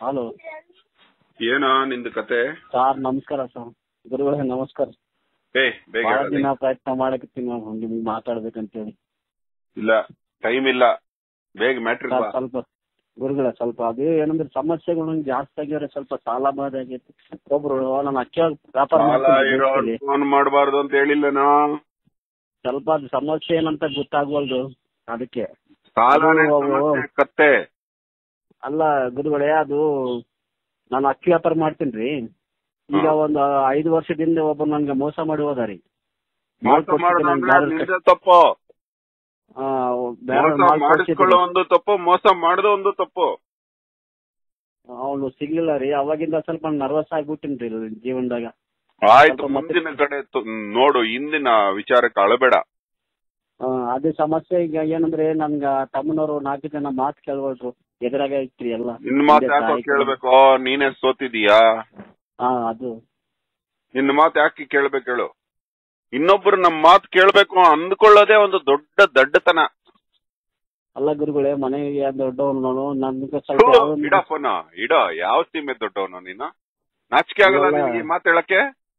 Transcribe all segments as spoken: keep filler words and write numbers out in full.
Hello, ಏನೋ ನಿಂದು ಕತೆ? ಸಾರ್ ನಮಸ್ಕಾರ ಸರ್. ಗುರುಗಳೇ ನಮಸ್ಕಾರ. ಏ ಬೇಗ ಬಹಳ ಹೇಳಲಿ. ದಿನ ಪ್ರಯತ್ನ ಮಾಡಕತ್ತೀನಿ ನಾವು ನಿಮ್ಗೆ ಮಾತಾಡ್ಬೇಕಂತೇಳಿ. ಇಲ್ಲ, ಟೈಮ್ ಇಲ್ಲ, ಬೇಗ ಮ್ಯಾಟ್ರಿಕ್ ಸರ್ ಬಾ. ಸ್ವಲ್ಪ ಗುರುಗಳ ಸ್ವಲ್ಪ ಅದೇ ಏನಂದ್ರೆ ಸಮಸ್ಯೆಗಳು ಜಾಸ್ತಿ ಆಗಿದ್ರೆ ಸ್ವಲ್ಪ ಸಾಲ ಬಾಧ ಆಗೈತಿ. ಒಬ್ರು ನಾನು ಅಕ್ಕಿ ವ್ಯಾಪಾರ ಸಾಲ ಮಾಡ್ತೀನಿ ಇರೋರು ದೇಶದಲ್ಲಿ. ಫೋನ್ ಮಾಡಬಾರ್ದು ಅಂತ ಹೇಳಿಲ್ಲನೋ. ಸ್ವಲ್ಪ ಅದು ಸಮಸ್ಯೆ ಏನಂತ ಗೊತ್ತಾಗ್ವಲ್ದು, ಅದಕ್ಕೆ. ಸಾಲನೇ ಅದು ಅವು- ಸಮಸ್ಯೆ ಕತ್ತೆ. ಅಲ್ಲ ಗುರುಗಳೇ, ಅದು ನಾನು ಅಕ್ಕಿ ವ್ಯಾಪಾರ ಮಾಡ್ತೀನಿ ರೀ. ಈಗ ಹಾ. ಒಂದು ಐದು ವರ್ಷದಿಂದ ಒಬ್ಬ ನನ್ಗೆ ಮೋಸ ಮಾಡಿ ಹೋದ ರೀ. ಮೋಸ ಮಾಡೋದು ಅಂದ್ರೆ ಅದು ನಿಂದೆ ತಪ್ಪು. ಮೋಸ ಮಾಡಿಸ್ಕೊಳ್ಳೋ ಒಂದು ತಪ್ಪು, ಮೋಸ ಮಾಡದ ಒಂದು ತಪ್ಪು. ಅವನು ಸಿಗ್ಲಿಲ್ಲ ರೀ. ಅವಾಗಿಂದ ಸ್ವಲ್ಪ ನರ್ವಸ್ ಆಗ್ಬಿಟ್ಟಿನ್ರಿ ಜೀವನದಾಗ. ಆಯ್ತು, ಸ್ವಲ್ಪ ಮತ್ತೆ- ಮುಂದಿನ ಕಡೆ ತು- ನೋಡು, ಹಿಂದಿನ ವಿಚಾರಕ್ಕೆ ಅಳಬೇಡ. ಆ, ಅದೇ ಸಮಸ್ಯೆ. ಈಗ ಏನಂದ್ರೆ ನನ್ಗ ತಮ್ಮನವರು ನಾಲ್ಕು ಜನ ಮಾತು ಕೇಳ್ಕೊಳ್ರು, ಎದುರಾಗ ಐತ್ರಿ ಎಲ್ಲ. ನಿನ್ ಮಾತು ಹಿಂದೆ ಯಾಕೋ ತಾಯಿ ಕಡೆ. ಕೇಳ್ಬೇಕು? ನೀನೇ ಸೋತಿದೀಯಾ? ಹಾ, ಅದು ನಿನ್ನ ಮಾತು ಯಾಕೆ ಕೇಳ್ಬೇಕು ಹೇಳು? ಇನ್ನೊಬ್ರು ನಮ್ ಮಾತು ಕೇಳ್ಬೇಕು ಅಂದ್ಕೊಳ್ಳೋದೇ ಒಂದು ದೊಡ್ಡ ದಡ್ಡತನ. ಅಲ್ಲ ಗುರುಗಳೇ, ಮನೆಗೆ ದೊಡ್ಡವನು ನನ್ಗೆ ಸ್ವಲ್ಪ ಥು, ಯಾವ್ದೊಂದು- ಇಡ ಫೋನ ಇಡ. ಯಾವ ಸೀಮೆ ದೊಡ್ಡವನು ನೀನು? ನಾಚಿಕೆ ಆಗಲ್ಲ ಅಲ್ಲ. ನಿನ್ಗೆ ಈ ಮಾತು ಹೇಳಕ್ಕೆ?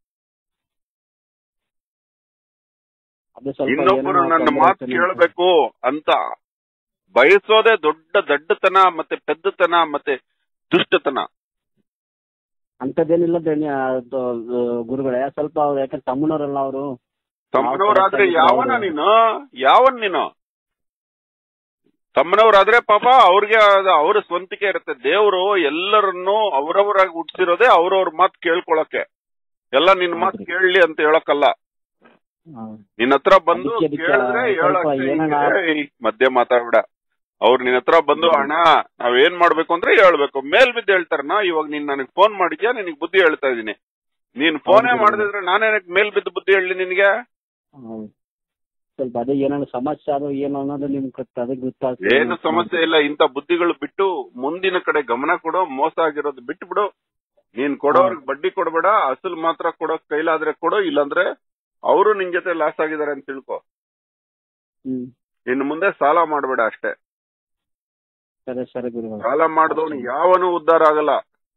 ಅದೇ ಸ್ವಲ್ಪ ಇನ್ನೊಬ್ರು ಏನೋ ನನ್ನ ತೊಂದ್ರೆ ಮಾತು ಆಗ್ತಾನೆ ಅಂತ. ಕೇಳ್ಬೇಕು ಅಂತ ಬಯಸೋದೇ ದೊಡ್ಡ ದಡ್ಡತನ, ಮತ್ತೆ ಪೆದ್ದತನ, ಮತ್ತೆ ದುಷ್ಟತನ. ಅಂತದೇನಿಲ್ಲ ಧನ್ಯ ಅದು, ಗುರುಗಳೇ. ಸ್ವಲ್ಪ ಅವ್ರು ಯಾಕಂದ್ರೆ ತಮ್ಮನವರಲ್ಲ ಅವರು. ತಮ್ಮನವರಾದ್ರೆ ಯಾವನ ನೀನು? ಯಾವನ್ ನೀನು? ತಮ್ಮನವರಾದ್ರೆ ಪಾಪ ಅವ್ರಿಗೆ ಅವ್ರ ಸ್ವಂತಿಕೆ ಇರುತ್ತೆ. ದೇವರು ಎಲ್ಲರನ್ನು ಅವರವರಾಗಿ ಹುಟ್ಟಿಸಿರೋದೇ ಅವ್ರವ್ರ ಮಾತು ಕೇಳ್ಕೊಳಕ್ಕೆ. ಎಲ್ಲ ನಿನ್ ಮಾತು ಕೇಳಲಿ ಅಂತ ಹೇಳಕ್ಕಲ್ಲ. ನಿನ್ನ ಹತ್ರ ಬಂದು ಅದಕ್ಕೆ ಅದಕ್ಕೆ ಕೇಳಿದ್ರೆ ಸ್ವಲ್ಪ ಹೇಳಕ್ಕೆ ಏನಾನ- ಏಯ್, ಮಧ್ಯೆ ಮಾತಾಡ್ಬೇಡ. ಅವ್ರು ನಿನ್ನ ಹತ್ರ ಬಂದು ಅಣ್ಣ ನಾವ್ ಏನ್ ಮಾಡ್ಬೇಕು ಅಂದ್ರೆ ಹೇಳ್ಬೇಕು. ಮೇಲ್ ಬಿದ್ದು ಹೇಳ್ತಾರಣ್ಣ. ಇವಾಗ ನೀನ್ ನನಗ್ ಫೋನ್ ಮಾಡಿದ್ಯಾ, ನಿನಗ್ ಬುದ್ಧಿ ಹೇಳ್ತಾ ಇದೀನಿ. ನೀನ್ ಫೋನೇ ಹೌದು. ಮಾಡದಿದ್ರೆ ನಾನೇನಕ್ ಮೇಲ್ ಬಿದ್ದು ಬುದ್ಧಿ ಹೇಳಿ ನಿನ್ಗೆ? ಹೌದು. ಸ್ವಲ್ಪ ಅದೇ ಏನಾದ್ರು ಸಮಸ್ಯೆ ಅದು ಏನು ಅನ್ನೋದು ನಿಮ್ಗೆ ಗೊತ್ತ, ಅದಕ್ಕೆ ಗೊತ್ತಾಗ್ತದೆ. ಏನು ಸಮಸ್ಯೆ ಇಲ್ಲ. ಇಂಥ ಬುದ್ಧಿಗಳು ಬಿಟ್ಟು ಮುಂದಿನ ಕಡೆ ಗಮನ ಕೊಡು. ಮೋಸ ಆಗಿರೋದು ಬಿಟ್ಟು ಬಿಡು. ನೀನ್ ಕೊಡೋರ್ಗ್ ಬಡ್ಡಿ ಕೊಡ್ಬೇಡ, ಅಸಲು ಮಾತ್ರ ಕೊಡೋ ಕೈಲಾದ್ರೆ ಕೊಡು. ಇಲ್ಲಾಂದ್ರೆ ಅವರು ನಿನ್ ಜೊತೆ ಲಾಸ್ ಆಗಿದ್ದಾರೆ ಅಂತ ತಿಳ್ಕೊ. ಹ್ಮ್ ಇನ್ನು ಮುಂದೆ ಸಾಲ ಮಾಡ್ಬೇಡ ಅಷ್ಟೇ. ಸರಿ ಸರಿ ಗುರುಗಳು. ಸಾಲ ಮಾಡಿದವನು ಯಾವನು ಉದ್ಧಾರ ಆಗಲ್ಲ.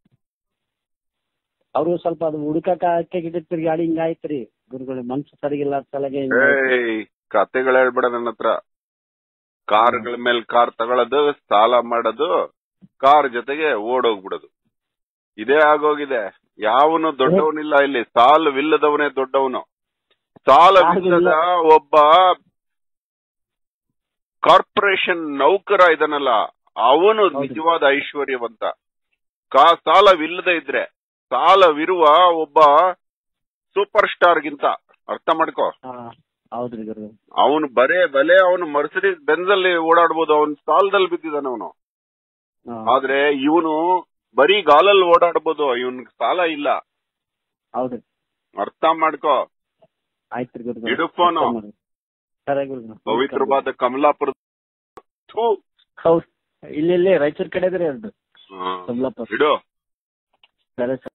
ಅವರು ಸ್ವಲ್ಪ ಅದು ಹುಡುಕಾಕ ಹಾಕಿಟ್ಟಿರ್ತೀರಿ ಗಾಡಿ ಹಿಂಗಾಯ್ತ್ರಿ ಗುರುಗಳು. ಮನ್ಸು ಸರಿಗಿಲ್ಲ ಸಲಗೆ ಏಯ್, ಕತೆಗಳು ಹೇಳ್ಬೇಡ ನನ್ನ ಹತ್ರ. ಕಾರ್ಗಳ ಮೇಲೆ ಕಾರ್ ತಗೊಳ್ಳೋದು, ಸಾಲ ಮಾಡೋದು, ಕಾರ್ ಜೊತೆಗೆ ಓಡೋಗ್ಬಿಡೋದು, ಇದೇ ಆಗೋಗಿದೆ. ಯಾವನು ದೊಡ್ಡವನಿಲ್ಲ ಇಲ್ಲಿ. ಸಾಲವಿಲ್ಲದವನೇ ದೊಡ್ಡವನು. ಸಾಲವಿಲ್ಲದ ಒಬ್ಬ ಕಾರ್ಪೊರೇಷನ್ ನೌಕರ ಇದನ್ನಲ್ಲ, ಅವನು ನಿಜವಾದ ಐಶ್ವರ್ಯವಂತ. ಕಾ ಸಾಲವಿಲ್ಲದೆ ಇದ್ರೆ ಸಾಲವಿರುವ ಒಬ್ಬ ಸೂಪರ್ ಸ್ಟಾರ್ ಗಿಂತ, ಅರ್ಥ ಮಾಡ್ಕೋ. ಹೌದ್ರಿ ಗುರು. ಅವನು ಬರೇ ಬಲೆ ಅವನು ಮರ್ಸಿಡೀಸ್ ಬೆಂಜಲ್ಲಿ ಓಡಾಡ್ಬೋದು. ಅವನ್ ಸಾಲದಲ್ಲಿ ಬಿದ್ದಿದ್ದಾನೆ ಅವನು. ಆದ್ರೆ ಇವನು ಬರೀ ಗಾಲಲ್ಲಿ ಓಡಾಡ್ಬೋದು. ಇವನ್ ಸಾಲ ಇಲ್ಲ. ಹೌದ್ರಿ. ಅರ್ಥ ಮಾಡ್ಕೋ. ಆಯ್ತ್ರಿ ಗುರು. ಇಡು ಫೋನು. ಸರಿ ಗುರು. ಪವಿತ್ರವಾದ ಕಮಲಾಪುರ. ಹೌದು, ಇಲ್ಲಿ ಇಲ್ಲಿ ರಾಯಚೂರ್ ಕಡೆ ಇದ್ರಿ ಅದು ಹಾ, ಕಮಲಾಪುರ. ಇಡು. ಸರಿ ಸರಿ.